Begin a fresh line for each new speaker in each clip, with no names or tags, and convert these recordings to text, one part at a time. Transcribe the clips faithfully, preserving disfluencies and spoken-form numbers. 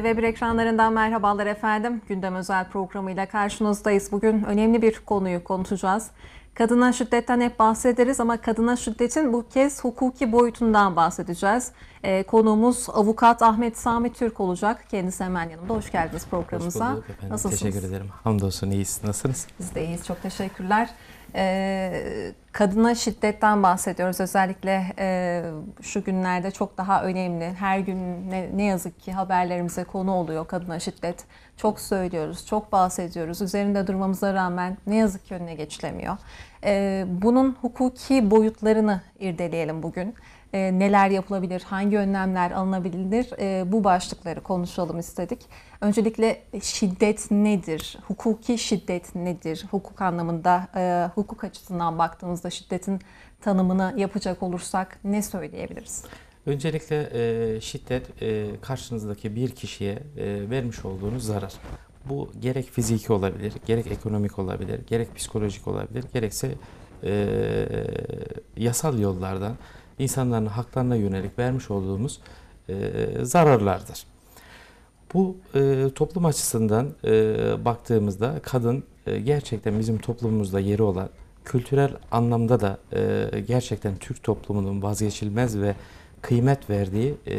T V bir ekranlarından merhabalar efendim. Gündem özel programıyla karşınızdayız. Bugün önemli bir konuyu konuşacağız. Kadına şiddetten hep bahsederiz ama kadına şiddetin bu kez hukuki boyutundan bahsedeceğiz. Ee, konuğumuz avukat Ahmet Sami Türk olacak. Kendisi hemen yanımda. Hoş geldiniz programımıza.
Hoş bulduk efendim.
Nasılsınız?
Teşekkür ederim. Hamdolsun iyiyiz. Nasılsınız?
Biz de iyiyiz. Çok teşekkürler. Ee, kadına şiddetten bahsediyoruz. Özellikle e, şu günlerde çok daha önemli. Her gün ne, ne yazık ki haberlerimize konu oluyor kadına şiddet. Çok söylüyoruz, çok bahsediyoruz. Üzerinde durmamıza rağmen ne yazık ki önüne geçilemiyor. Ee, bunun hukuki boyutlarını irdeleyelim bugün. Ee, neler yapılabilir, hangi önlemler alınabilir, ee, bu başlıkları konuşalım istedik. Öncelikle şiddet nedir, hukuki şiddet nedir, hukuk anlamında, e, hukuk açısından baktığımızda şiddetin tanımını yapacak olursak ne söyleyebiliriz?
Öncelikle e, şiddet e, karşınızdaki bir kişiye e, vermiş olduğunuz zarar. Bu gerek fiziki olabilir, gerek ekonomik olabilir, gerek psikolojik olabilir, gerekse e, yasal yollardan insanların haklarına yönelik vermiş olduğumuz e, zararlardır. Bu e, toplum açısından e, baktığımızda kadın e, gerçekten bizim toplumumuzda yeri olan, kültürel anlamda da e, gerçekten Türk toplumunun vazgeçilmez ve kıymet verdiği e,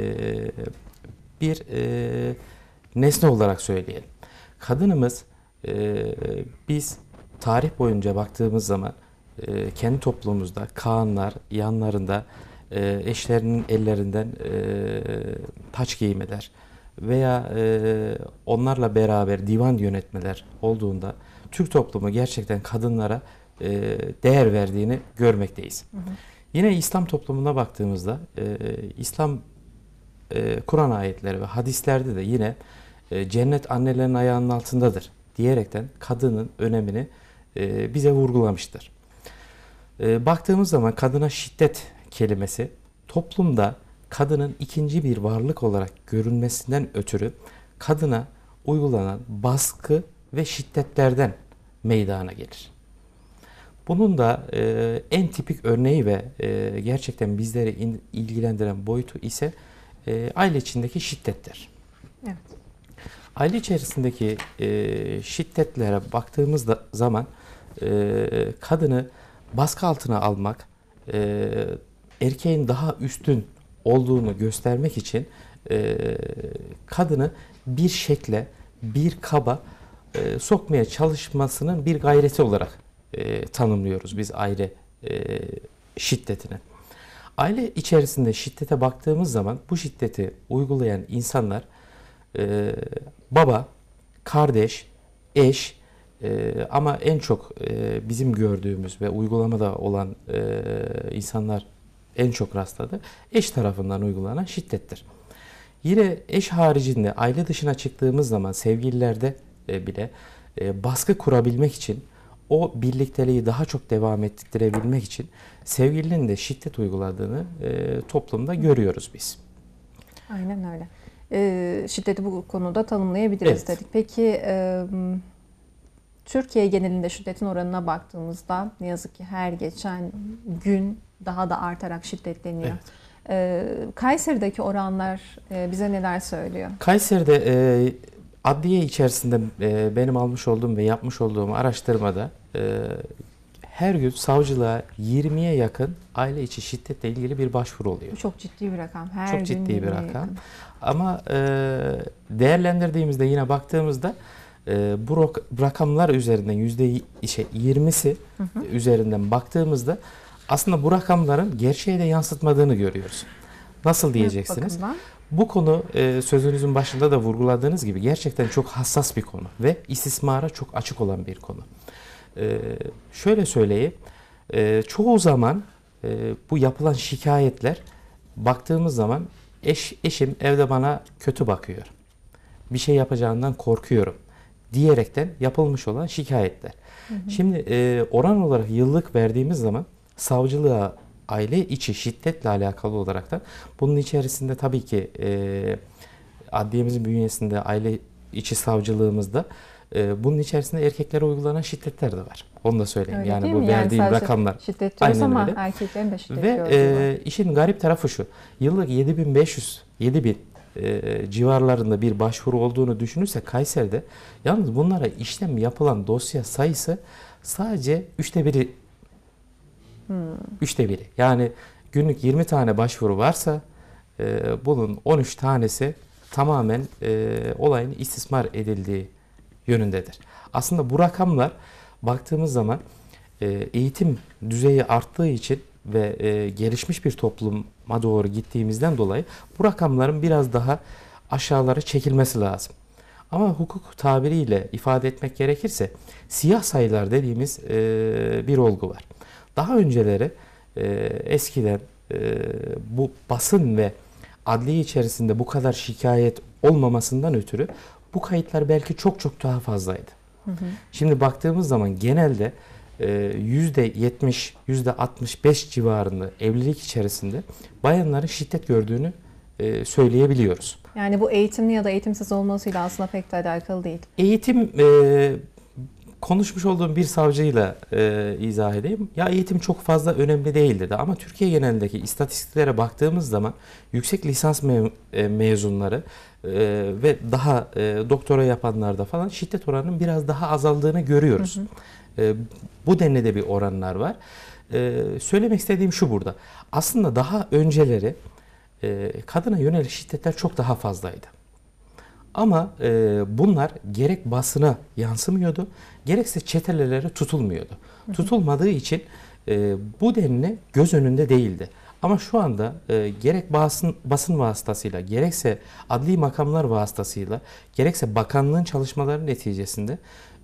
bir e, nesne olarak söyleyelim. Kadınımız e, biz tarih boyunca baktığımız zaman e, kendi toplumumuzda kağanlar yanlarında e, eşlerinin ellerinden e, taç giymeler veya e, onlarla beraber divan yönetmeler olduğunda Türk toplumu gerçekten kadınlara e, değer verdiğini görmekteyiz. Hı hı. Yine İslam toplumuna baktığımızda e, İslam e, Kur'an ayetleri ve hadislerde de yine e, cennet annelerin ayağının altındadır diyerekten kadının önemini e, bize vurgulamıştır. E, baktığımız zaman kadına şiddet kelimesi toplumda kadının ikinci bir varlık olarak görünmesinden ötürü kadına uygulanan baskı ve şiddetlerden meydana gelir. Bunun da e, en tipik örneği ve e, gerçekten bizleri in, ilgilendiren boyutu ise e, aile içindeki şiddettir. Evet. Aile içerisindeki e, şiddetlere baktığımız da zaman e, kadını baskı altına almak, e, erkeğin daha üstün olduğunu göstermek için e, kadını bir şekle, bir kaba e, sokmaya çalışmasının bir gayreti olarak e, tanımlıyoruz biz aile e, şiddetini. Aile içerisinde şiddete baktığımız zaman bu şiddeti uygulayan insanlar e, baba, kardeş, eş e, ama en çok e, bizim gördüğümüz ve uygulamada olan e, insanlar en çok rastladı. Eş tarafından uygulanan şiddettir. Yine eş haricinde aile dışına çıktığımız zaman sevgililerde bile baskı kurabilmek için o birlikteliği daha çok devam ettirebilmek için sevgilinin de şiddet uyguladığını toplumda görüyoruz biz.
Aynen öyle. E, şiddeti bu konuda tanımlayabiliriz evet. dedik. Peki e, Türkiye genelinde şiddetin oranına baktığımızda ne yazık ki her geçen gün daha da artarak şiddetleniyor. Evet. Ee, Kayseri'deki oranlar e, bize neler söylüyor?
Kayseri'de e, adliye içerisinde e, benim almış olduğum ve yapmış olduğum araştırmada e, her gün savcılığa yirmiye yakın aile içi şiddetle ilgili bir başvuru oluyor.
Bu çok ciddi bir rakam. Her
çok
gün
ciddi bir rakam.
Yakın.
Ama e, değerlendirdiğimizde yine baktığımızda e, bu rakamlar üzerinden yüzde yirmisi hı hı. üzerinden baktığımızda aslında bu rakamların gerçeğe de yansıtmadığını görüyoruz. Nasıl diyeceksiniz? Bu konu e, sözünüzün başında da vurguladığınız gibi gerçekten çok hassas bir konu ve istismara çok açık olan bir konu. E, şöyle söyleyeyim, e, çoğu zaman e, bu yapılan şikayetler baktığımız zaman eş, eşim evde bana kötü bakıyor, bir şey yapacağından korkuyorum diyerekten yapılmış olan şikayetler. Hı hı. Şimdi e, oran olarak yıllık verdiğimiz zaman savcılığa aile içi şiddetle alakalı olarak da bunun içerisinde tabii ki e, adliyemizin bünyesinde aile içi savcılığımızda e, bunun içerisinde erkeklere uygulanan şiddetler de var. Onu da söyleyeyim.
Öyle
yani bu yani verdiğim rakamlar.
Şiddet diyoruz ama öyle. Erkeklerin de şiddet
Ve e, işin garip tarafı şu. Yıllık yedi bin beş yüz yedi bin e, civarlarında bir başvuru olduğunu düşünürsek Kayseri'de, yalnız bunlara işlem yapılan dosya sayısı sadece üçte biri. Hmm. Üçte biri. Yani günlük yirmi tane başvuru varsa e, bunun on üç tanesi tamamen e, olayın istismar edildiği yönündedir. Aslında bu rakamlar baktığımız zaman e, eğitim düzeyi arttığı için ve e, gelişmiş bir topluma doğru gittiğimizden dolayı bu rakamların biraz daha aşağılara çekilmesi lazım. Ama hukuk tabiriyle ifade etmek gerekirse siyah sayılar dediğimiz e, bir olgu var. Daha önceleri e, eskiden e, bu basın ve adliye içerisinde bu kadar şikayet olmamasından ötürü bu kayıtlar belki çok çok daha fazlaydı. Hı hı. Şimdi baktığımız zaman genelde yüzde yetmiş, yüzde altmış beş civarında evlilik içerisinde bayanların şiddet gördüğünü söyleyebiliyoruz.
Yani bu eğitimli ya da eğitimsiz olmasıyla aslında pek de alakalı değil.
Eğitim, e, konuşmuş olduğum bir savcıyla e, izah edeyim. Ya eğitim çok fazla önemli değil dedi ama Türkiye genelindeki istatistiklere baktığımız zaman yüksek lisans me e, mezunları e, ve daha e, doktora yapanlarda falan şiddet oranının biraz daha azaldığını görüyoruz. Hı hı. E, bu denli de bir oranlar var. E, söylemek istediğim şu burada. Aslında daha önceleri e, kadına yönelik şiddetler çok daha fazlaydı. Ama e, bunlar gerek basına yansımıyordu, gerekse çetelelere tutulmuyordu. Hı hı. Tutulmadığı için e, bu denli göz önünde değildi. Ama şu anda e, gerek basın, basın vasıtasıyla, gerekse adli makamlar vasıtasıyla, gerekse bakanlığın çalışmaları neticesinde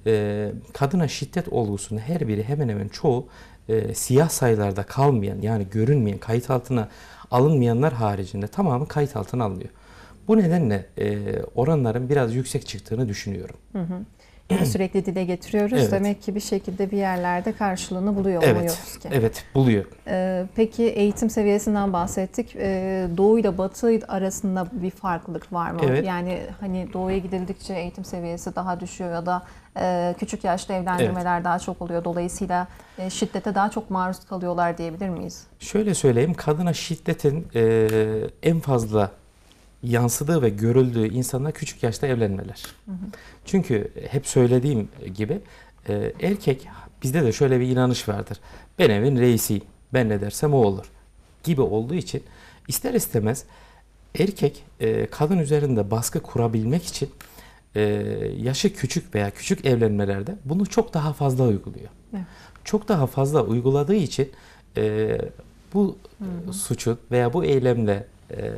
e, kadına şiddet olgusunun her biri, hemen hemen çoğu e, siyah sayılarda kalmayan, yani görünmeyen, kayıt altına alınmayanlar haricinde tamamı kayıt altına alınıyor. Bu nedenle e, oranların biraz yüksek çıktığını düşünüyorum.
Hı hı. Yani sürekli dile getiriyoruz. Evet. Demek ki bir şekilde bir yerlerde karşılığını buluyor
evet.
umuyoruz ki.
Evet, buluyor.
Ee, peki eğitim seviyesinden bahsettik. Ee, Doğu ile Batı arasında bir farklılık var mı? Evet. Yani hani Doğu'ya gidildikçe eğitim seviyesi daha düşüyor ya da e, küçük yaşta evlendirmeler evet. daha çok oluyor. Dolayısıyla e, şiddete daha çok maruz kalıyorlar diyebilir miyiz?
Şöyle söyleyeyim, kadına şiddetin e, en fazla yansıdığı ve görüldüğü insanlar küçük yaşta evlenmeler. Hı hı. Çünkü hep söylediğim gibi e, erkek, bizde de şöyle bir inanış vardır. Ben evin reisiyim, ben ne dersem o olur gibi olduğu için ister istemez erkek e, kadın üzerinde baskı kurabilmek için e, yaşı küçük veya küçük evlenmelerde bunu çok daha fazla uyguluyor. Evet. Çok daha fazla uyguladığı için e, bu hı hı. suçu veya bu eylemle e,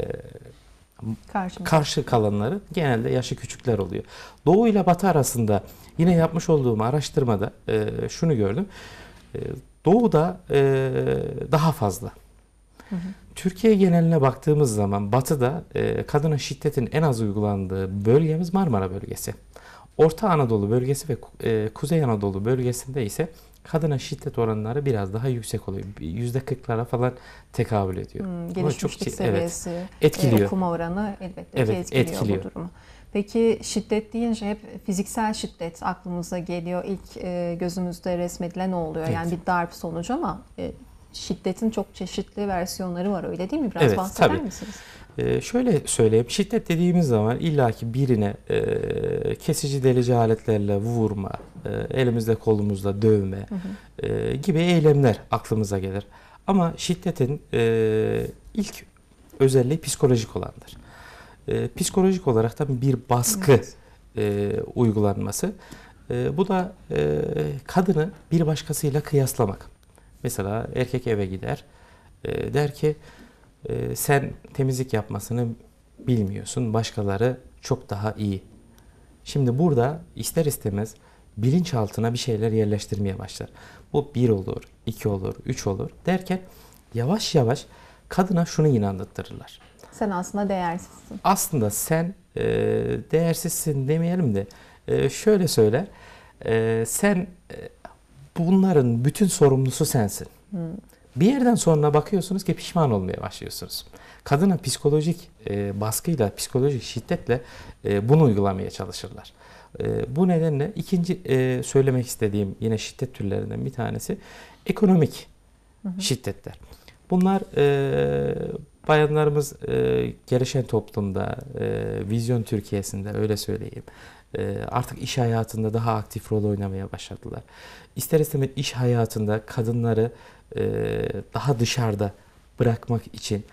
Karşımda. karşı kalanları genelde yaşı küçükler oluyor. Doğu ile Batı arasında yine yapmış olduğum araştırmada e, şunu gördüm. E, Doğu'da e, daha fazla. Hı hı. Türkiye geneline baktığımız zaman Batı'da e, kadına şiddetin en az uygulandığı bölgemiz Marmara bölgesi. Orta Anadolu bölgesi ve e, Kuzey Anadolu bölgesinde ise kadına şiddet oranları biraz daha yüksek oluyor. yüzde kırklara falan tekabül ediyor. Hmm,
gelişmişlik çok, seviyesi, evet,
etkiliyor.
E, okuma oranı elbette
evet,
ki etkiliyor,
etkiliyor
bu durumu. Peki şiddet deyince hep fiziksel şiddet aklımıza geliyor. İlk e, gözümüzde resmedilen o oluyor. Evet. Yani bir darp sonucu ama e, şiddetin çok çeşitli versiyonları var, öyle değil mi? Biraz evet, bahseder tabii. misiniz?
Ee, şöyle söyleyeyim, şiddet dediğimiz zaman illaki birine e, kesici delici aletlerle vurma, e, elimizde kolumuzda dövme hı hı. E, gibi eylemler aklımıza gelir. Ama şiddetin e, ilk özelliği psikolojik olandır. E, psikolojik olarak da bir baskı evet. e, uygulanması. E, bu da e, kadını bir başkasıyla kıyaslamak. Mesela erkek eve gider, e, der ki e, sen temizlik yapmasını bilmiyorsun, başkaları çok daha iyi. Şimdi burada ister istemez bilinçaltına bir şeyler yerleştirmeye başlar. Bu bir olur, iki olur, üç olur derken yavaş yavaş kadına şunu inandırırlar.
Sen aslında değersizsin.
Aslında sen e, değersizsin demeyelim de e, şöyle söyler, e, sen e, bunların bütün sorumlusu sensin. Hmm. Bir yerden sonra bakıyorsunuz ki pişman olmaya başlıyorsunuz. Kadına psikolojik e, baskıyla, psikolojik şiddetle e, bunu uygulamaya çalışırlar. E, bu nedenle ikinci e, söylemek istediğim yine şiddet türlerinden bir tanesi ekonomik hı hı. şiddetler. Bunlar e, bayanlarımız e, gelişen toplumda, e, vizyon Türkiye'sinde öyle söyleyeyim. E, artık iş hayatında daha aktif rol oynamaya başladılar. İster istemez iş hayatında kadınları e, daha dışarıda bırakmak için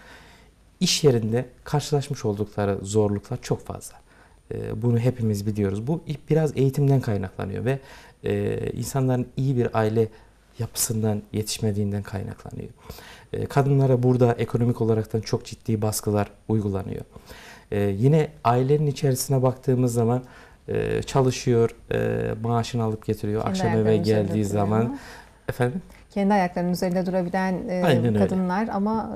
iş yerinde karşılaşmış oldukları zorluklar çok fazla. E, bunu hepimiz biliyoruz. Bu biraz eğitimden kaynaklanıyor ve e, insanların iyi bir aile yapısından yetişmediğinden kaynaklanıyor. E, kadınlara burada ekonomik olaraktan çok ciddi baskılar uygulanıyor. E, yine ailenin içerisine baktığımız zaman e, çalışıyor, e, maaşını alıp getiriyor.
Kendi
Akşam eve
ayaklarının üzerinde
geldiği
duruyor.
zaman efendim
Kendi ayaklarının üzerinde durabilen e,
Aynen öyle.
kadınlar ama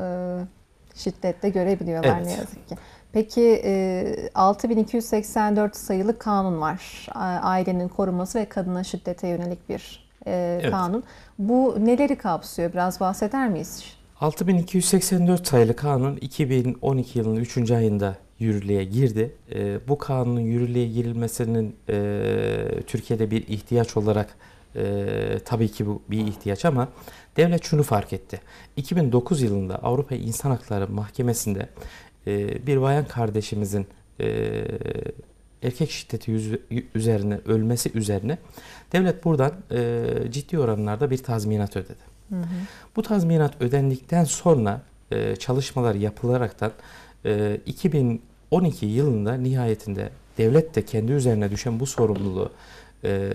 e, şiddet de görebiliyorlar
Evet.
ne yazık ki. Peki e, altı bin iki yüz seksen dört sayılı kanun var. A- Ailenin koruması ve kadına şiddete yönelik bir e,
Evet.
kanun. Bu neleri kapsıyor? Biraz bahseder miyiz?
altı bin iki yüz seksen dört sayılı kanun iki bin on iki yılının üçüncü ayında yürürlüğe girdi. E, bu kanunun yürürlüğe girilmesinin e, Türkiye'de bir ihtiyaç olarak e, tabii ki bu bir ihtiyaç ama devlet şunu fark etti. iki bin dokuz yılında Avrupa İnsan Hakları Mahkemesi'nde e, bir bayan kardeşimizin e, erkek şiddeti yüz, üzerine ölmesi üzerine devlet buradan e, ciddi oranlarda bir tazminat ödedi.
Hı hı.
Bu tazminat ödendikten sonra e, çalışmalar yapılaraktan e, iki bin on iki yılında nihayetinde devlet de kendi üzerine düşen bu sorumluluğu e,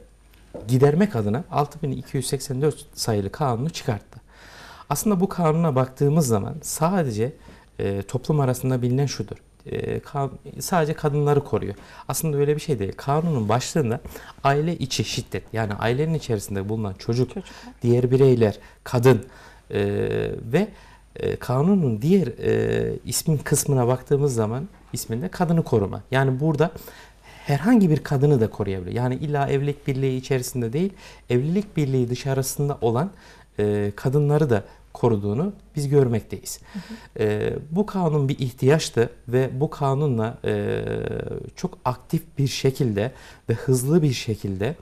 gidermek adına altı bin iki yüz seksen dört sayılı kanunu çıkarttı. Aslında bu kanuna baktığımız zaman sadece e, toplum arasında bilinen şudur. E, kan, sadece kadınları koruyor. Aslında öyle bir şey değil. Kanunun başlığında aile içi şiddet, yani ailenin içerisinde bulunan çocuk,
Çocuklar.
diğer bireyler, kadın e, ve e, kanunun diğer e, ismin kısmına baktığımız zaman isminde kadını koruma. Yani burada herhangi bir kadını da koruyabilir. Yani illa evlilik birliği içerisinde değil, evlilik birliği dışarısında olan e, kadınları da koruduğunu biz görmekteyiz. Hı hı. E, bu kanun bir ihtiyaçtı ve bu kanunla e, çok aktif bir şekilde ve hızlı bir şekilde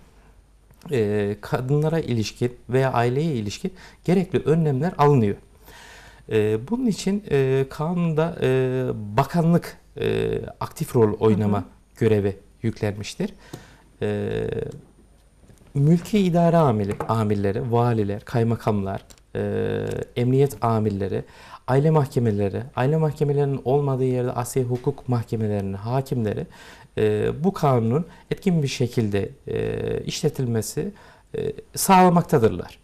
e, kadınlara ilişkin veya aileye ilişkin gerekli önlemler alınıyor. E, bunun için e, kanunda e, bakanlık e, aktif rol oynama hı hı. görevi yüklenmiştir. E, mülki idare amiri, amirleri, valiler, kaymakamlar, e, emniyet amirleri, aile mahkemeleri, aile mahkemelerinin olmadığı yerde asliye hukuk mahkemelerinin hakimleri e, bu kanunun etkin bir şekilde e, işletilmesi e, sağlamaktadırlar.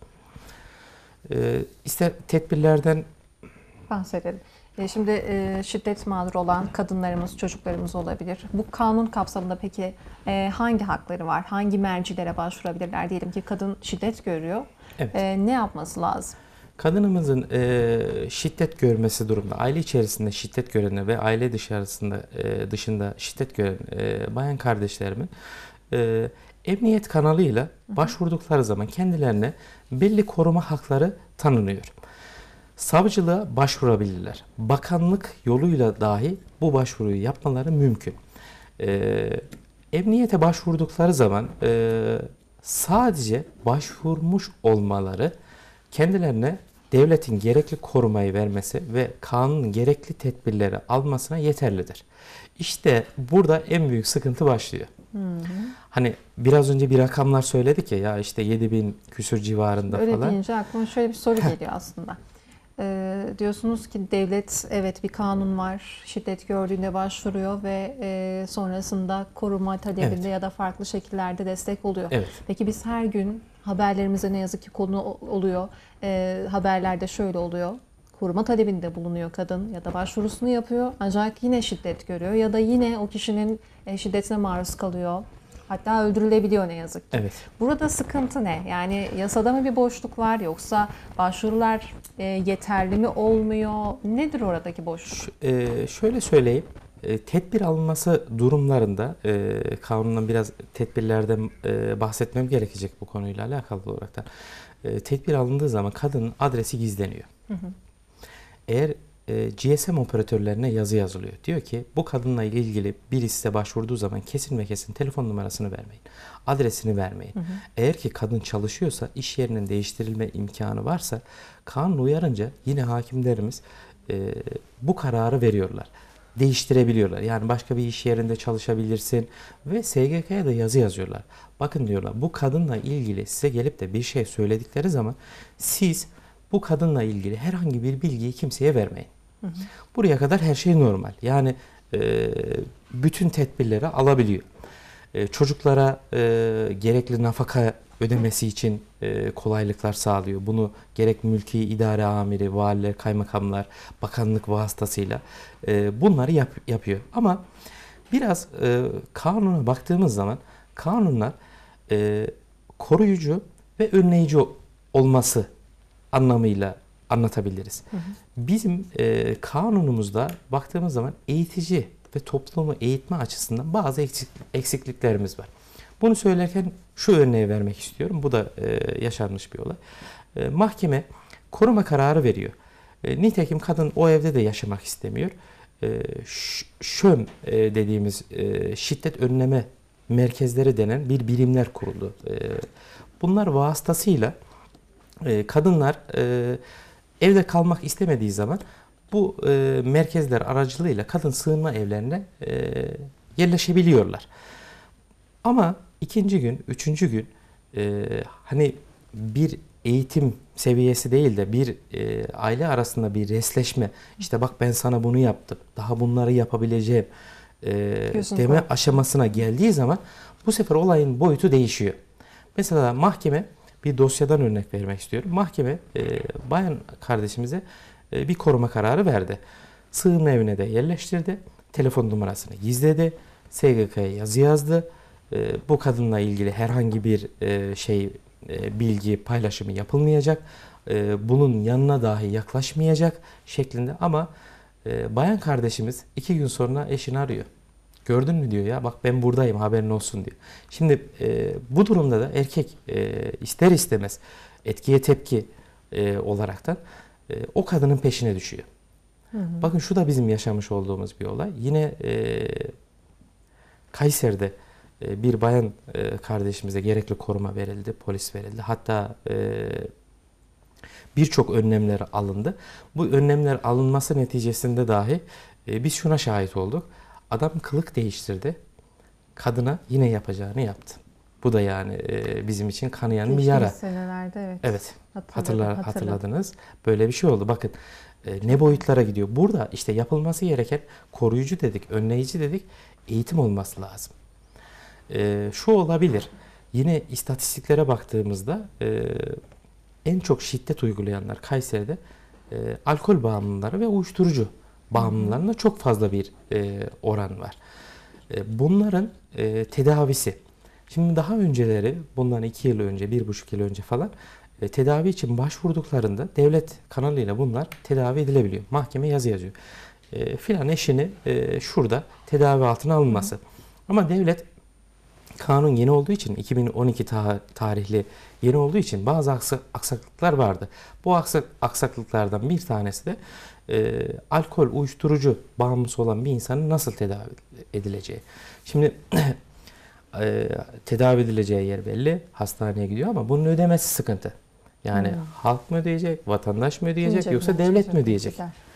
E, ister tedbirlerden
bahsedelim. Şimdi e, şiddet mağduru olan kadınlarımız, çocuklarımız olabilir. Bu kanun kapsamında peki e, hangi hakları var? Hangi mercilere başvurabilirler? Diyelim ki kadın şiddet görüyor.
Evet.
E, ne yapması lazım?
Kadınımızın e, şiddet görmesi durumunda, aile içerisinde şiddet gören ve aile dışarısında e, dışında şiddet gören e, bayan kardeşlerimin e, emniyet kanalıyla başvurdukları zaman kendilerine belli koruma hakları tanınıyor. Savcılığa başvurabilirler. Bakanlık yoluyla dahi bu başvuruyu yapmaları mümkün. Ee, emniyete başvurdukları zaman e, sadece başvurmuş olmaları kendilerine devletin gerekli korumayı vermesi ve kanunun gerekli tedbirleri almasına yeterlidir. İşte burada en büyük sıkıntı başlıyor. Hı hı. Hani biraz önce bir rakamlar söyledik ya, ya işte yedi bin küsür civarında
Öyle
falan.
Öyle deyince aklıma şöyle bir soru geliyor aslında. Ee, diyorsunuz ki devlet evet bir kanun var, şiddet gördüğünde başvuruyor ve e, sonrasında koruma talebinde evet. ya da farklı şekillerde destek oluyor. Evet. Peki biz her gün haberlerimize ne yazık ki konu oluyor. E, haberlerde şöyle oluyor. Koruma talebinde bulunuyor kadın ya da başvurusunu yapıyor ancak yine şiddet görüyor ya da yine o kişinin e, şiddetine maruz kalıyor. Hatta öldürülebiliyor ne yazık ki. Evet. Burada sıkıntı ne? Yani yasada mı bir boşluk var yoksa başvurular e, yeterli mi olmuyor? Nedir oradaki boşluk?
Ş- e, şöyle söyleyeyim. E, tedbir alınması durumlarında e, kanundan biraz tedbirlerden e, bahsetmem gerekecek bu konuyla alakalı olarak da. E, tedbir alındığı zaman kadının adresi gizleniyor. Hı hı. Eğer G S M operatörlerine yazı yazılıyor. Diyor ki bu kadınla ilgili birisi size başvurduğu zaman kesin ve kesin telefon numarasını vermeyin. Adresini vermeyin. Hı hı. Eğer ki kadın çalışıyorsa, iş yerinin değiştirilme imkanı varsa kanun uyarınca yine hakimlerimiz e, bu kararı veriyorlar. Değiştirebiliyorlar. Yani başka bir iş yerinde çalışabilirsin ve S G K'ya da yazı yazıyorlar. Bakın diyorlar, bu kadınla ilgili size gelip de bir şey söyledikleri zaman siz bu kadınla ilgili herhangi bir bilgiyi kimseye vermeyin. Hı hı. Buraya kadar her şey normal. Yani e, bütün tedbirleri alabiliyor. E, çocuklara e, gerekli nafaka ödemesi için e, kolaylıklar sağlıyor. Bunu gerek mülki idare amiri, valiler, kaymakamlar, bakanlık vasıtasıyla e, bunları yap, yapıyor. Ama biraz e, kanuna baktığımız zaman kanunlar e, koruyucu ve önleyici olması anlamıyla anlatabiliriz. Hı hı. Bizim e, kanunumuzda baktığımız zaman eğitici ve toplumu eğitme açısından bazı eksik, eksikliklerimiz var. Bunu söylerken şu örneği vermek istiyorum. Bu da e, yaşanmış bir olay. E, mahkeme koruma kararı veriyor. E, nitekim kadın o evde de yaşamak istemiyor. E, ŞÖM e, dediğimiz e, şiddet önleme merkezleri denen bir birimler kuruldu. E, bunlar vasıtasıyla e, kadınlar e, evde kalmak istemediği zaman bu e, merkezler aracılığıyla kadın sığınma evlerine e, yerleşebiliyorlar. Ama ikinci gün, üçüncü gün e, hani bir eğitim seviyesi değil de bir e, aile arasında bir resleşme, işte bak ben sana bunu yaptım, daha bunları yapabileceğim e, deme korktum. aşamasına geldiği zaman bu sefer olayın boyutu değişiyor. Mesela mahkeme, bir dosyadan örnek vermek istiyorum. Mahkeme e, bayan kardeşimize e, bir koruma kararı verdi. Sığınma evine de yerleştirdi. Telefon numarasını gizledi. S G K'ya yazı yazdı. E, bu kadınla ilgili herhangi bir e, şey e, bilgi paylaşımı yapılmayacak. E, bunun yanına dahi yaklaşmayacak şeklinde. Ama e, bayan kardeşimiz iki gün sonra eşini arıyor. Gördün mü diyor, ya bak ben buradayım, haberin olsun diyor. Şimdi e, bu durumda da erkek e, ister istemez etkiye tepki e, olaraktan e, o kadının peşine düşüyor. Hı hı. Bakın şu da bizim yaşamış olduğumuz bir olay. Yine e, Kayseri'de e, bir bayan e, kardeşimize gerekli koruma verildi, polis verildi. Hatta e, birçok önlemler alındı. Bu önlemler alınması neticesinde dahi e, biz şuna şahit olduk. Adam kılık değiştirdi. Kadına yine yapacağını yaptı. Bu da yani e, bizim için kanayan bir yara.
Senelerde evet.
Evet. Hatırlar, hatırladınız. Böyle bir şey oldu. Bakın e, ne boyutlara gidiyor. Burada işte yapılması gereken koruyucu dedik, önleyici dedik, eğitim olması lazım. E, şu olabilir. Yine istatistiklere baktığımızda e, en çok şiddet uygulayanlar Kayseri'de e, alkol bağımlıları ve uyuşturucu bağımlılarında çok fazla bir e, oran var. E, bunların e, tedavisi. Şimdi daha önceleri, bundan iki yıl önce, bir buçuk yıl önce falan e, tedavi için başvurduklarında devlet kanalıyla bunlar tedavi edilebiliyor. Mahkeme yazı yazıyor. E, filan eşini e, şurada tedavi altına alınması. Hı. Ama devlet kanun yeni olduğu için, iki bin on iki ta tarihli yeni olduğu için bazı aksak aksaklıklar vardı. Bu aksak aksaklıklardan bir tanesi de e, alkol, uyuşturucu bağımlısı olan bir insanın nasıl tedavi edileceği. Şimdi e, tedavi edileceği yer belli, hastaneye gidiyor ama bunun ödemesi sıkıntı. Yani hmm. halk mı ödeyecek, vatandaş mı ödeyecek, Kim yoksa devlet mi ödeyecek?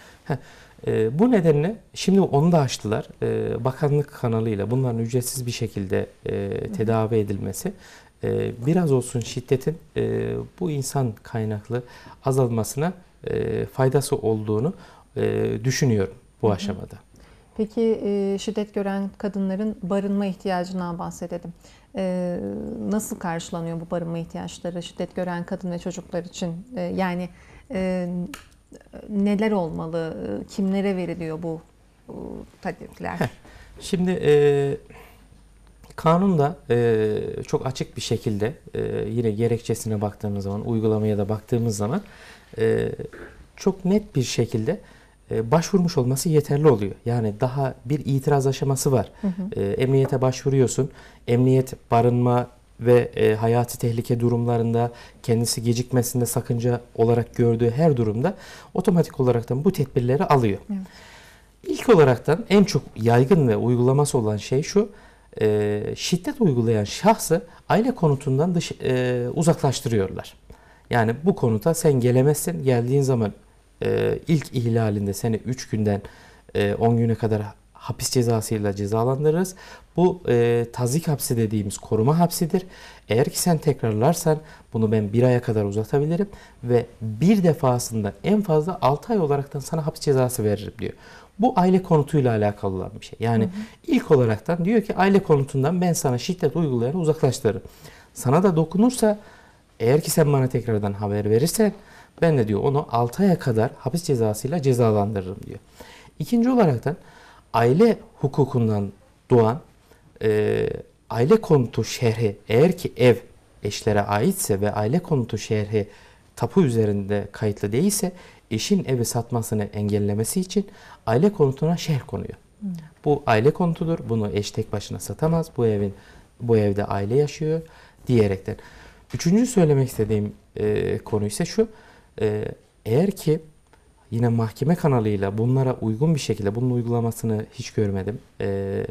E, bu nedenle şimdi onu da açtılar. E, bakanlık kanalıyla bunların ücretsiz bir şekilde e, tedavi edilmesi e, biraz olsun şiddetin e, bu insan kaynaklı azalmasına e, faydası olduğunu e, düşünüyorum bu Hı-hı. aşamada.
Peki e, şiddet gören kadınların barınma ihtiyacından bahsedelim. E, nasıl karşılanıyor bu barınma ihtiyaçları şiddet gören kadın ve çocuklar için? E, yani e, neler olmalı? Kimlere veriliyor bu, bu talepler?
Şimdi e, kanunda e, çok açık bir şekilde e, yine gerekçesine baktığımız zaman, uygulamaya da baktığımız zaman e, çok net bir şekilde e, başvurmuş olması yeterli oluyor. Yani daha bir itiraz aşaması var. Hı hı. E, emniyete başvuruyorsun. Emniyet barınma ve e, hayati tehlike durumlarında kendisi gecikmesinde sakınca olarak gördüğü her durumda otomatik olaraktan bu tedbirleri alıyor. Evet. İlk olaraktan en çok yaygın ve uygulaması olan şey şu: e, şiddet uygulayan şahsı aile konutundan dış, e, uzaklaştırıyorlar. Yani bu konuta sen gelemezsin, geldiğin zaman e, ilk ihlalinde seni üç günden e, on güne kadar hapis cezasıyla cezalandırırız. Bu e, tazik hapsi dediğimiz koruma hapsidir. Eğer ki sen tekrarlarsan bunu ben bir aya kadar uzatabilirim ve bir defasında en fazla altı ay olaraktan sana hapis cezası veririm diyor. Bu aile konutuyla alakalı olan bir şey. Yani hı hı. ilk olaraktan diyor ki aile konutundan ben sana şiddet uygulayanı uzaklaştırırım. Sana da dokunursa eğer ki sen bana tekrardan haber verirsen ben de diyor onu altı aya kadar hapis cezasıyla cezalandırırım diyor. İkinci olaraktan aile hukukundan doğan e, aile konutu şerhi, eğer ki ev eşlere aitse ve aile konutu şerhi tapu üzerinde kayıtlı değilse eşin evi satmasını engellemesi için aile konutuna şerh konuyor. Hmm. Bu aile konutudur. Bunu eş tek başına satamaz. Bu evin bu evde aile yaşıyor diyerekten. Üçüncü söylemek istediğim e, konu ise şu. E, eğer ki yine mahkeme kanalıyla bunlara uygun bir şekilde bunun uygulamasını hiç görmedim. E,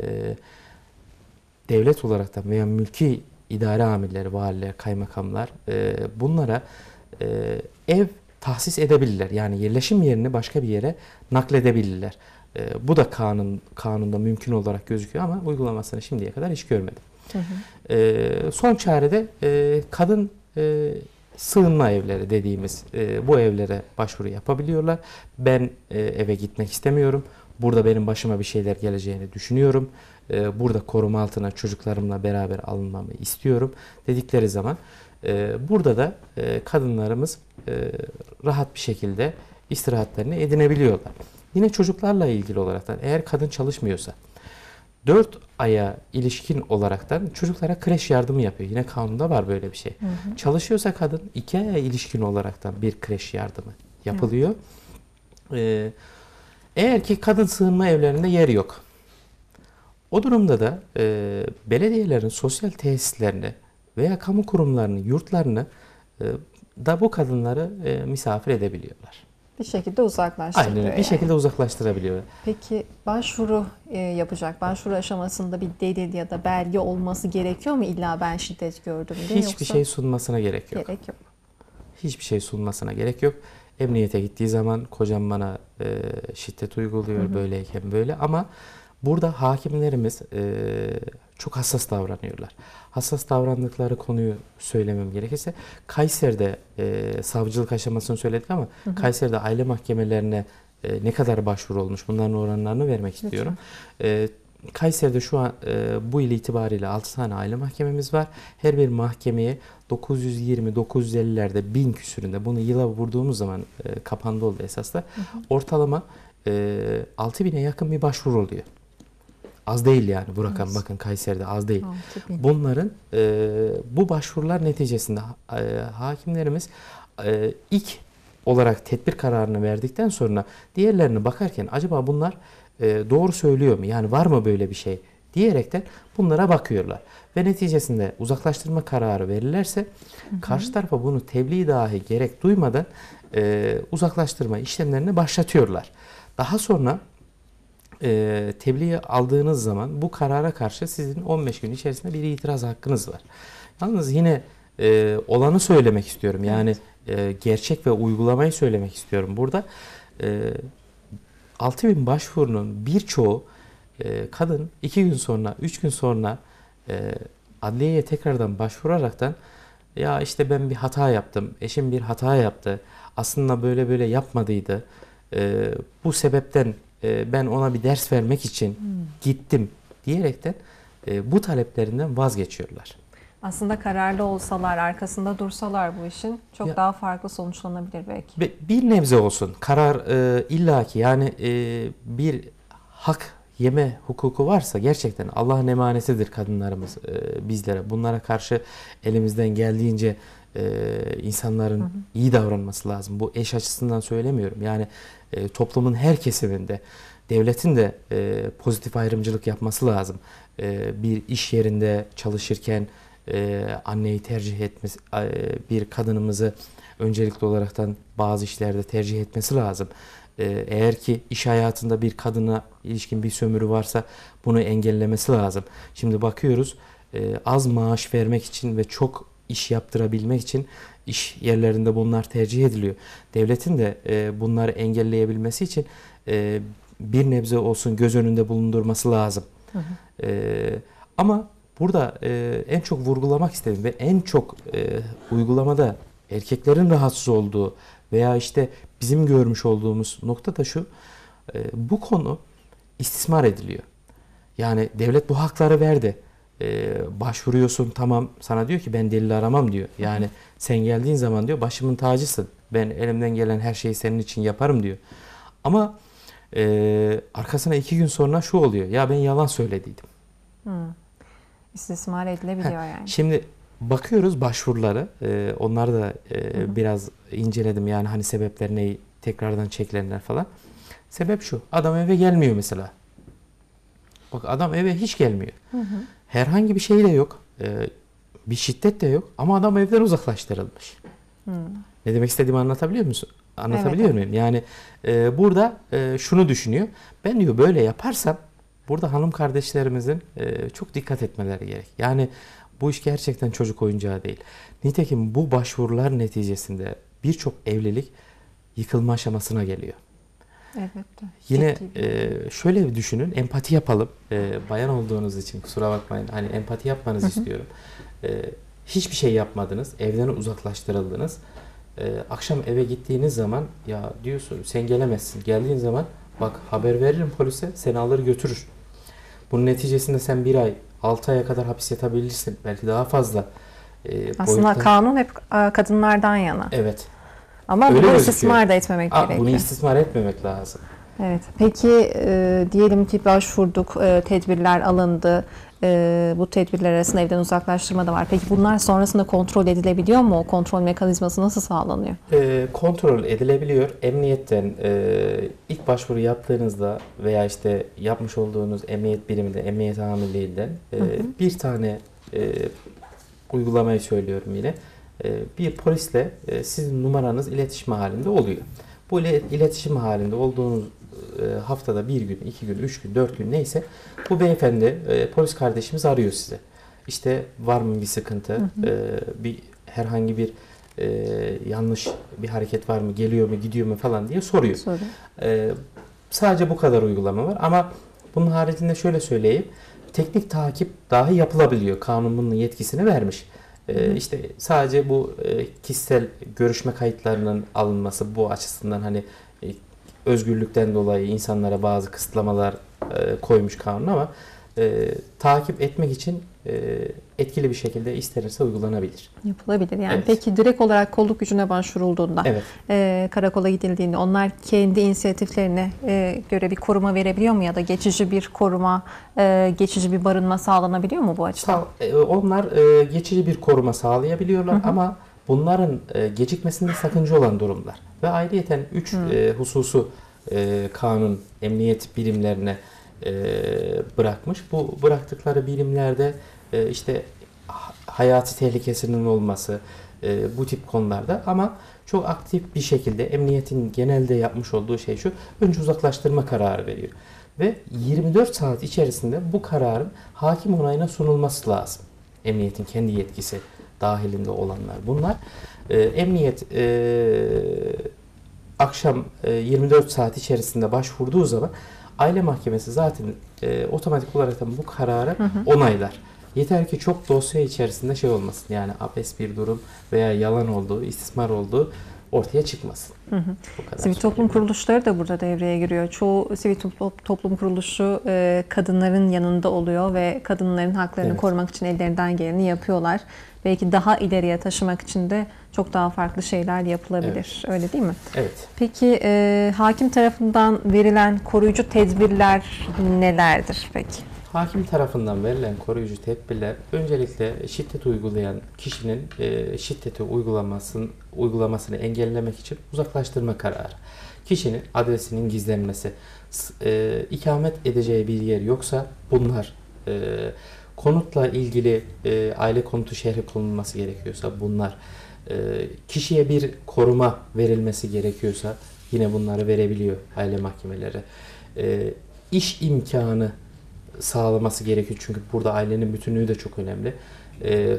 devlet olaraktan veya mülki idare amirleri, valiler, kaymakamlar e, bunlara e, ev tahsis edebilirler. Yani yerleşim yerini başka bir yere nakledebilirler. E, bu da kanun kanunda mümkün olarak gözüküyor ama uygulamasını şimdiye kadar hiç görmedim. Hı hı. E, son çarede e, kadın e, sığınma evleri dediğimiz e, bu evlere başvuru yapabiliyorlar. Ben e, eve gitmek istemiyorum. Burada benim başıma bir şeyler geleceğini düşünüyorum. E, burada koruma altına çocuklarımla beraber alınmamı istiyorum dedikleri zaman e, burada da e, kadınlarımız e, rahat bir şekilde istirahatlerini edinebiliyorlar. Yine çocuklarla ilgili olaraktan eğer kadın çalışmıyorsa dört aya ilişkin olaraktan çocuklara kreş yardımı yapıyor. Yine kanunda var böyle bir şey. Hı hı. Çalışıyorsa kadın iki aya ilişkin olaraktan bir kreş yardımı yapılıyor. Ee, eğer ki kadın sığınma evlerinde yer yok. O durumda da e, belediyelerin sosyal tesislerini veya kamu kurumlarını, yurtlarını e, da bu kadınları e, misafir edebiliyorlar.
Bir şekilde uzaklaştırıyor.
Aynen bir yani. şekilde uzaklaştırabiliyor.
Peki başvuru e, yapacak, başvuru aşamasında bir delil ya da belge olması gerekiyor mu illa ben şiddet gördüm diye?
Hiçbir yoksa şey sunmasına gerek yok.
Gerek yok.
Hiçbir şey sunmasına gerek yok. Emniyete gittiği zaman kocam bana e, şiddet uyguluyor, hı hı. böyleyken böyle ama burada hakimlerimiz e, çok hassas davranıyorlar. Hassas davrandıkları konuyu söylemem gerekirse Kayseri'de e, savcılık aşamasını söyledik ama hı hı. Kayseri'de aile mahkemelerine e, ne kadar başvuru olmuş bunların oranlarını vermek istiyorum. E, Kayseri'de şu an e, bu yıl itibariyle altı tane aile mahkememiz var. Her bir mahkemeye dokuz yüz yirmi dokuz yüz ellilerde bin küsüründe bunu yıla vurduğumuz zaman e, kapandı oldu esasda. Hı hı. Ortalama e, altı bine yakın bir başvuru oluyor. Az değil yani bu rakam. Evet. Bakın Kayseri'de az değil. Bunların e, bu başvurular neticesinde e, hakimlerimiz e, ilk olarak tedbir kararını verdikten sonra diğerlerine bakarken acaba bunlar e, doğru söylüyor mu? Yani var mı böyle bir şey diyerekten bunlara bakıyorlar. Ve neticesinde uzaklaştırma kararı verirlerse hı hı. karşı tarafa bunu tebliğ dahi gerek duymadan e, uzaklaştırma işlemlerini başlatıyorlar. Daha sonra E, tebliği aldığınız zaman bu karara karşı sizin on beş gün içerisinde bir itiraz hakkınız var. Yalnız yine e, olanı söylemek istiyorum. Yani e, gerçek ve uygulamayı söylemek istiyorum. Burada e, altı bin başvurunun birçoğu e, kadın iki gün sonra, üç gün sonra e, adliyeye tekrardan başvuraraktan ya işte ben bir hata yaptım, eşim bir hata yaptı, aslında böyle böyle yapmadıydı, e, bu sebepten ben ona bir ders vermek için hmm. gittim diyerekten bu taleplerinden vazgeçiyorlar.
Aslında kararlı olsalar, arkasında dursalar bu işin çok ya, daha farklı sonuçlanabilir belki.
Bir nebze olsun. Karar e, illaki yani e, bir hak yeme hukuku varsa gerçekten Allah'ın emanetidir kadınlarımız e, bizlere. Bunlara karşı elimizden geldiğince e, insanların hı hı. iyi davranması lazım. Bu eş açısından söylemiyorum. Yani e, toplumun her kesiminde devletin de e, pozitif ayrımcılık yapması lazım. E, bir iş yerinde çalışırken e, anneyi tercih etmesi, e, bir kadınımızı öncelikli olaraktan bazı işlerde tercih etmesi lazım. E, eğer ki iş hayatında bir kadına ilişkin bir sömürü varsa bunu engellemesi lazım. Şimdi bakıyoruz e, az maaş vermek için ve çok iş yaptırabilmek için iş yerlerinde bunlar tercih ediliyor. Devletin de e, bunları engelleyebilmesi için e, bir nebze olsun göz önünde bulundurması lazım. Hı hı. E, ama burada e, en çok vurgulamak istediğim ve en çok e, uygulamada erkeklerin rahatsız olduğu veya işte bizim görmüş olduğumuz nokta da şu, e, bu konu istismar ediliyor. Yani devlet bu hakları verdi. Ee, başvuruyorsun, tamam, sana diyor ki ben delil aramam diyor. Yani sen geldiğin zaman diyor başımın tacısın. Ben elimden gelen her şeyi senin için yaparım diyor. Ama e, arkasına iki gün sonra şu oluyor. Ya ben yalan söylediydim.
Hmm. İstismar edilebiliyor
Heh,
yani.
Şimdi bakıyoruz başvuruları. E, onları da e, hı hı. biraz inceledim. Yani hani sebepler ne, tekrardan çekilenler falan. Sebep şu. Adam eve gelmiyor mesela. Bak, adam eve hiç gelmiyor. Hı hı. Herhangi bir şey de yok. Ee, bir şiddet de yok. Ama adam evden uzaklaştırılmış. Hı. Ne demek istediğimi anlatabiliyor musun? Anlatabiliyor evet, muyum? Yani e, burada e, şunu düşünüyor. Ben diyor böyle yaparsam burada hanım kardeşlerimizin e, çok dikkat etmeleri gerek. Yani bu iş gerçekten çocuk oyuncağı değil. Nitekim bu başvurular neticesinde birçok evlilik yıkılma aşamasına geliyor.
Evet.
Yine e, şöyle bir düşünün, empati yapalım. E, bayan olduğunuz için kusura bakmayın. Hani empati yapmanızı hı hı. istiyorum. E, hiçbir şey yapmadınız, evden uzaklaştırıldınız. E, akşam eve gittiğiniz zaman ya diyorsun sen gelemezsin. Geldiğin zaman bak haber veririm polise, seni alır götürür. Bunun neticesinde sen bir ay, altı aya kadar hapis yatabilirsin. Belki daha fazla.
E, Aslında boyutta... kanun hep kadınlardan yana.
Evet.
Ama
öyle
bunu istismar da etmemek
Aa,
gerekiyor.
Bunu istismar etmemek lazım.
Evet. Peki e, diyelim ki başvurduk, e, tedbirler alındı. E, bu tedbirler arasında evden uzaklaştırma da var. Peki bunlar sonrasında kontrol edilebiliyor mu? O kontrol mekanizması nasıl sağlanıyor?
E, kontrol edilebiliyor. Emniyetten e, ilk başvuru yaptığınızda veya işte yapmış olduğunuz emniyet biriminde, emniyet amirliğinden e, hı hı. bir tane e, uygulamayı söylüyorum yine. E, bir polisle e, sizin numaranız iletişim halinde oluyor. Bu iletişim halinde olduğunuz e, haftada bir gün, iki gün, üç gün, dört gün neyse bu beyefendi, e, polis kardeşimiz arıyor sizi. İşte var mı bir sıkıntı, hı hı. E, bir herhangi bir e, yanlış bir hareket var mı, geliyor mu, gidiyor mu falan diye soruyor. E, sadece bu kadar uygulama var ama bunun haricinde şöyle söyleyeyim, teknik takip dahi yapılabiliyor. Kanun bunun yetkisini vermiş. Ee, işte sadece bu e, kişisel görüşme kayıtlarının alınması bu açısından hani e, özgürlükten dolayı insanlara bazı kısıtlamalar e, koymuş kanun ama e, takip etmek için e, etkili bir şekilde istenirse uygulanabilir.
Yapılabilir yani.
Evet.
Peki direkt olarak kolluk gücüne başvurulduğunda,
evet.
e, karakola gidildiğinde onlar kendi inisiyatiflerine e, göre bir koruma verebiliyor mu ya da geçici bir koruma, e, geçici bir barınma sağlanabiliyor mu bu açıdan?
E, onlar e, geçici bir koruma sağlayabiliyorlar hı hı. ama bunların e, gecikmesinde sakınca olan durumlar ve ayrıyeten üç e, hususu e, kanun emniyet birimlerine e, bırakmış. Bu bıraktıkları birimlerde e, işte hayati tehlikesinin olması e, bu tip konularda ama çok aktif bir şekilde emniyetin genelde yapmış olduğu şey şu, önce uzaklaştırma kararı veriyor. Ve yirmi dört saat içerisinde bu kararın hakim onayına sunulması lazım. Emniyetin kendi yetkisi dahilinde olanlar bunlar. E, emniyet e, akşam e, yirmi dört saat içerisinde başvurduğu zaman aile mahkemesi zaten e, otomatik olarak bu kararı hı hı. onaylar. Yeter ki çok dosya içerisinde şey olmasın, yani abes bir durum veya yalan olduğu, istismar olduğu ortaya çıkmasın. Hı hı.
Sivil toplum kuruluşları da burada devreye giriyor. Çoğu sivil toplum kuruluşu e, kadınların yanında oluyor ve kadınların haklarını evet. korumak için ellerinden geleni yapıyorlar. Belki daha ileriye taşımak için de çok daha farklı şeyler yapılabilir. Evet. Öyle değil mi?
Evet.
Peki e, hakim tarafından verilen koruyucu tedbirler nelerdir peki?
Hakim tarafından verilen koruyucu tedbirler öncelikle şiddet uygulayan kişinin e, şiddeti uygulamasını, uygulamasını engellemek için uzaklaştırma kararı. Kişinin adresinin gizlenmesi, e, ikamet edeceği bir yer yoksa bunlar, e, konutla ilgili e, aile konutu şehre konulması gerekiyorsa bunlar, e, kişiye bir koruma verilmesi gerekiyorsa yine bunları verebiliyor aile mahkemeleri. E, iş imkanı sağlaması gerekiyor çünkü burada ailenin bütünlüğü de çok önemli. E,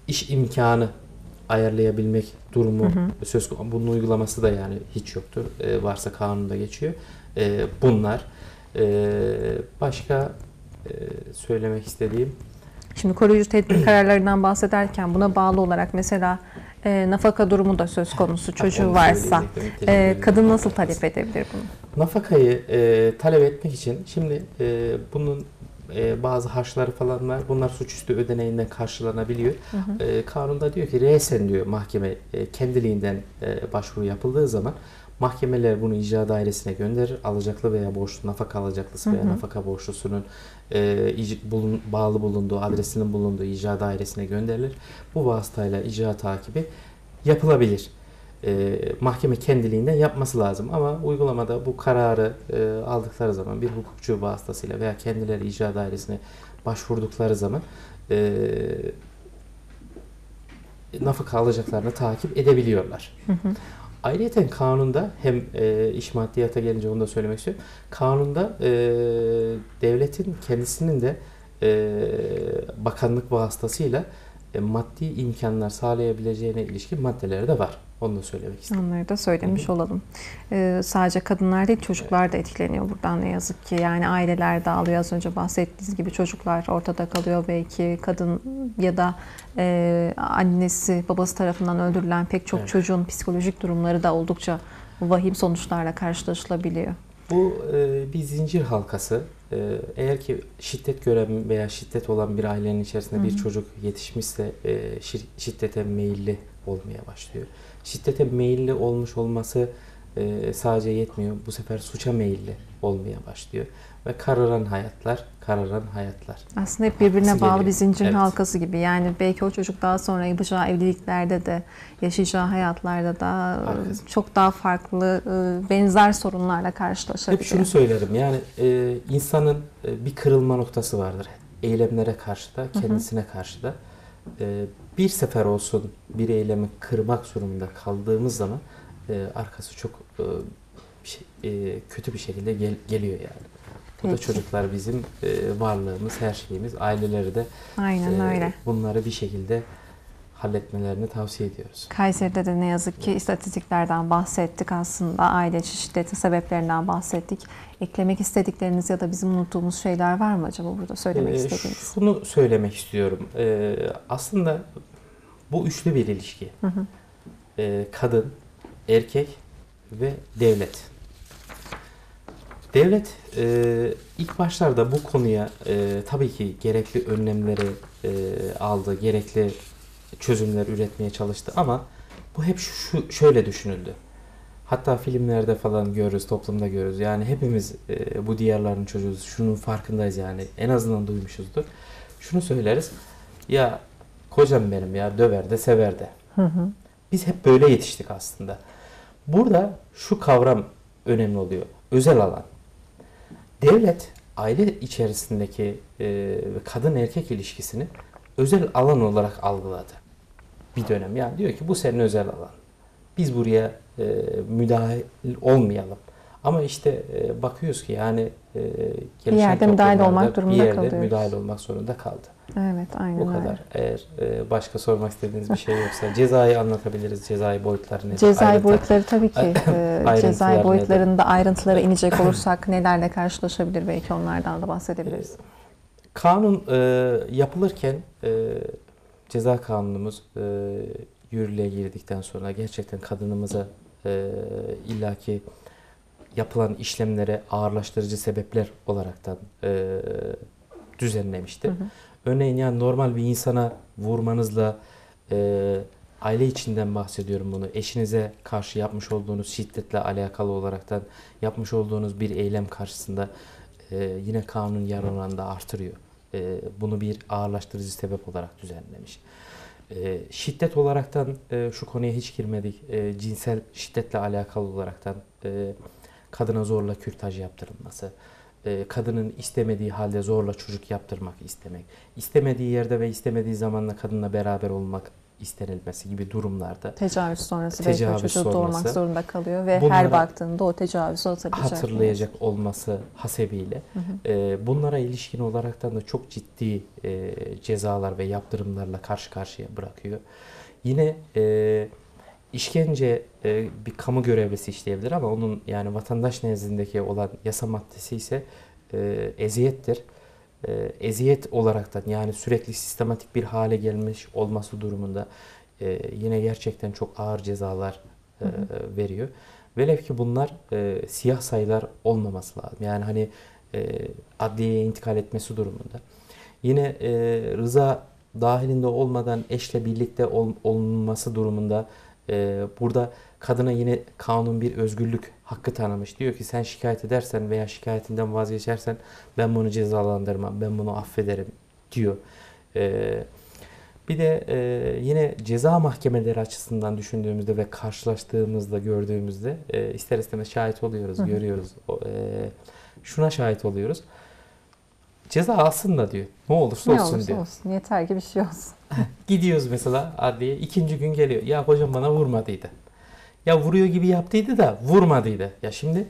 iş imkanı ayarlayabilmek durumu hı hı. söz konusu. Bunun uygulaması da yani hiç yoktur. E, varsa kanunda geçiyor. E, bunlar. E, başka e, söylemek istediğim.
Şimdi koruyucu tedbir kararlarından bahsederken buna bağlı olarak mesela e, nafaka durumu da söz konusu. Çocuğu varsa e, kadın nasıl talep edebilir bunu?
Nafakayı e, talep etmek için şimdi e, bunun e, bazı harçları falan var. Bunlar suçüstü ödeneğinden karşılanabiliyor. Hı hı. E, kanunda diyor ki resen diyor mahkeme e, kendiliğinden e, başvuru yapıldığı zaman mahkemeler bunu icra dairesine gönderir. Alacaklı veya borçlu, nafaka alacaklısı veya hı hı. nafaka borçlusunun e, bulun, bağlı bulunduğu, adresinin bulunduğu icra dairesine gönderilir. Bu vasıtayla icra takibi yapılabilir. E, mahkeme kendiliğinden yapması lazım ama uygulamada bu kararı e, aldıkları zaman bir hukukçu vasıtasıyla veya kendileri icra dairesine başvurdukları zaman e, nafaka alacaklarını takip edebiliyorlar. Hı hı. Ayrıca kanunda hem e, iş maddiyata gelince onu da söylemek istiyorum. Kanunda e, devletin kendisinin de e, bakanlık vasıtasıyla e, maddi imkanlar sağlayabileceğine ilişkin maddeleri de var. Onu da söylemek istedim.
Onları da söylemiş Hı-hı. olalım. Ee, sadece kadınlar değil çocuklar evet. da etkileniyor buradan ne yazık ki. Yani aileler dağılıyor. Az önce bahsettiğiniz gibi çocuklar ortada kalıyor. Belki kadın ya da e, annesi babası tarafından öldürülen pek çok evet. çocuğun psikolojik durumları da oldukça vahim sonuçlarla karşılaşılabiliyor.
Bu e, bir zincir halkası. E, eğer ki şiddet gören veya şiddet olan bir ailenin içerisinde Hı-hı. bir çocuk yetişmişse e, şiddete meyilli olmaya başlıyor. Şiddete meyilli olmuş olması e, sadece yetmiyor. Bu sefer suça meyilli olmaya başlıyor. Ve kararan hayatlar, kararan hayatlar.
Aslında hep birbirine Hapsi bağlı geliyor. Bir zincir evet. halkası gibi. Yani belki o çocuk daha sonra yapacağı evliliklerde de, yaşayacağı hayatlarda da Arkasın. çok daha farklı, benzer sorunlarla karşılaşabiliyor.
Hep şunu söylerim. Yani e, insanın e, bir kırılma noktası vardır. Eylemlere karşı da, kendisine hı hı. karşı da. E, bir sefer olsun bir eylemi kırmak durumunda kaldığımız zaman e, arkası çok e, şey, e, kötü bir şekilde gel, geliyor yani. Bu Peki. da çocuklar bizim e, varlığımız, her şeyimiz. Aileleri de
Aynen e, öyle.
bunları bir şekilde halletmelerini tavsiye ediyoruz.
Kayseri'de de ne yazık ki istatistiklerden bahsettik aslında. Aile içi şiddetin sebeplerinden bahsettik. Eklemek istedikleriniz ya da bizim unuttuğumuz şeyler var mı acaba burada söylemek ee, istediğiniz?
Şunu söylemek istiyorum. Ee, aslında bu üçlü bir ilişki. Hı hı. Ee, kadın, erkek ve devlet. Devlet e, ilk başlarda bu konuya e, tabii ki gerekli önlemleri e, aldı, gerekli çözümler üretmeye çalıştı ama bu hep şu şöyle düşünüldü. Hatta filmlerde falan görürüz, toplumda görürüz. Yani hepimiz e, bu diyarların çocuğuyuz. Şunun farkındayız yani. En azından duymuşuzdur. Şunu söyleriz. Ya kocam benim ya döver de sever de. Hı hı. Biz hep böyle yetiştik aslında. Burada şu kavram önemli oluyor. Özel alan. Devlet aile içerisindeki e, kadın erkek ilişkisini özel alan olarak algıladı. Bir dönem yani diyor ki bu senin özel alan. Biz buraya e, müdahil olmayalım. Ama işte e, bakıyoruz ki yani e,
bir yerde müdahil olmak durumunda kalıyoruz. Bir yerde
kalıyoruz. müdahil olmak zorunda kaldı.
Evet, aynen
Bu kadar. Eğer e, başka sormak istediğiniz bir şey yoksa cezayı anlatabiliriz. Cezai boyutları nedir?
Cezai Ayrıntı, boyutları tabii ki. e, cezai boyutlarında nedir? Ayrıntılara inecek olursak nelerle karşılaşabilir belki onlardan da bahsedebiliriz. E,
kanun e, yapılırken e, ceza kanunumuz e, yürürlüğe girdikten sonra gerçekten kadınımıza e, illaki yapılan işlemlere ağırlaştırıcı sebepler olaraktan e, düzenlemiştir. Hı hı. Örneğin yani normal bir insana vurmanızla e, aile içinden bahsediyorum bunu. Eşinize karşı yapmış olduğunuz şiddetle alakalı olaraktan yapmış olduğunuz bir eylem karşısında e, yine kanun yarı oranında artırıyor. E, bunu bir ağırlaştırıcı sebep olarak düzenlemiş. E, şiddet olaraktan e, şu konuya hiç girmedik. E, cinsel şiddetle alakalı olaraktan e, kadına zorla kürtaj yaptırılması, e, kadının istemediği halde zorla çocuk yaptırmak istemek, istemediği yerde ve istemediği zamanla kadınla beraber olmak istenilmesi gibi durumlarda
tecavüz sonrası
tecavüz
belki çocuğu
sonrası,
doğurmak zorunda kalıyor ve
bunlara
her baktığında o tecavüzü hatırlayacak.
hatırlayacak olması hasebiyle
Hı hı.
e, bunlara ilişkin olaraktan da çok ciddi e, cezalar ve yaptırımlarla karşı karşıya bırakıyor. Yine e, işkence e, bir kamu görevlisi işleyebilir ama onun yani vatandaş nezdindeki olan yasa maddesi ise e, eziyettir. E, eziyet olaraktan yani sürekli sistematik bir hale gelmiş olması durumunda e, yine gerçekten çok ağır cezalar e, hı hı. veriyor. Velev ki bunlar e, siyah sayılar olmaması lazım. Yani hani e, adliyeye intikal etmesi durumunda. Yine e, rıza dahilinde olmadan eşle birlikte ol, olunması durumunda e, burada kadına yine kanun bir özgürlük hakkı tanımış. Diyor ki sen şikayet edersen veya şikayetinden vazgeçersen ben bunu cezalandırmam, ben bunu affederim diyor. E, bir de e, yine ceza mahkemeleri açısından düşündüğümüzde ve karşılaştığımızda, gördüğümüzde e, ister istemez şahit oluyoruz, Hı. görüyoruz. O, e, şuna şahit oluyoruz. Ceza alsın da diyor. Ne olursa
ne
olsun
olursa
diyor.
Olsun. Yeter ki bir şey olsun.
Gidiyoruz mesela adliyeye. İkinci gün geliyor. Ya hocam bana vurmadıydı. Ya vuruyor gibi yaptıydı da vurmadıydı. Ya şimdi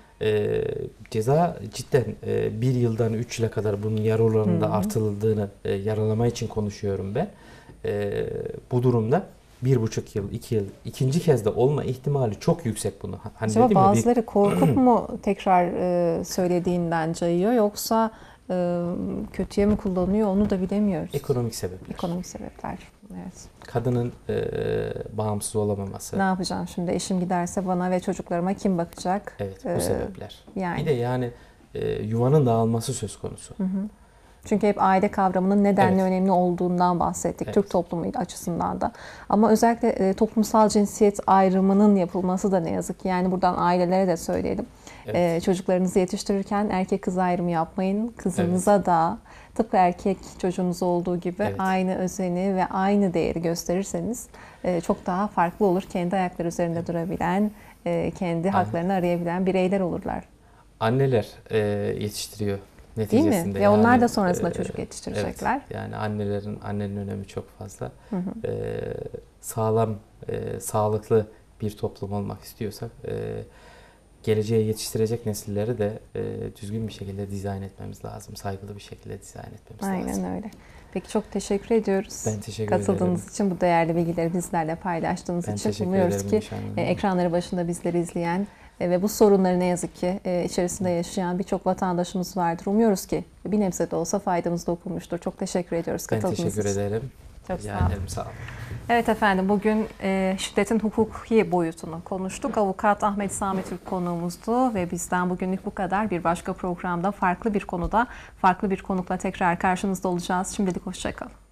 e, ceza cidden e, bir yıldan üç yıla kadar bunun yarı oranında artırıldığını e, yaralama için konuşuyorum ben. E, bu durumda bir buçuk yıl, iki yıl, ikinci kez de olma ihtimali çok yüksek bunu.
Hani acaba bazıları bir... korkup mu tekrar e, söylediğinden cayıyor yoksa e, kötüye mi kullanıyor onu da bilemiyoruz.
Ekonomik sebepler.
Ekonomik sebepler. Evet.
Kadının e, bağımsız olamaması.
Ne yapacağım şimdi? Eşim giderse bana ve çocuklarıma kim bakacak?
Evet, bu
ee,
sebepler.
Yani.
Bir de yani e, yuvanın dağılması söz konusu.
Hı hı. Çünkü hep aile kavramının nedenli evet. önemli olduğundan bahsettik. Evet. Türk toplumu açısından da. Ama özellikle e, toplumsal cinsiyet ayrımının yapılması da ne yazık ki. Yani buradan ailelere de söyleyelim. Evet. E, çocuklarınızı yetiştirirken erkek kız ayrımı yapmayın. Kızınıza evet. da tıpkı erkek çocuğunuz olduğu gibi evet. aynı özeni ve aynı değeri gösterirseniz e, çok daha farklı olur. Kendi ayakları üzerinde evet. durabilen, e, kendi Aynen. haklarını arayabilen bireyler olurlar.
Anneler e, yetiştiriyor. Neticesinde.
Değil mi? Ve yani, onlar da sonrasında e, çocuk yetiştirecekler.
Evet, yani annelerin annenin önemi çok fazla. Hı hı. E, sağlam, e, sağlıklı bir toplum olmak istiyorsak e, geleceğe yetiştirecek nesilleri de e, düzgün bir şekilde dizayn etmemiz lazım. Saygılı bir şekilde dizayn etmemiz
Aynen
lazım.
Aynen öyle. Peki çok teşekkür ediyoruz.
Ben teşekkür
Katıldığınız
ederim.
Katıldığınız için, bu değerli bilgileri bizlerle paylaştığınız
ben
için umuyoruz ki
e,
ekranları başında bizleri izleyen ve bu sorunları ne yazık ki içerisinde yaşayan birçok vatandaşımız vardır. Umuyoruz ki bir nebze de olsa faydamız dokunmuştur. Çok teşekkür ediyoruz katıldığınız için.
Ben teşekkür ederim.
Çok sağ
olun. Sağ olun.
Evet efendim, bugün e, şiddetin hukuki boyutunu konuştuk. Avukat Ahmet Sami Türk konuğumuzdu ve bizden bugünlük bu kadar. Bir başka programda farklı bir konuda, farklı bir konukla tekrar karşınızda olacağız. Şimdilik hoşça kalın.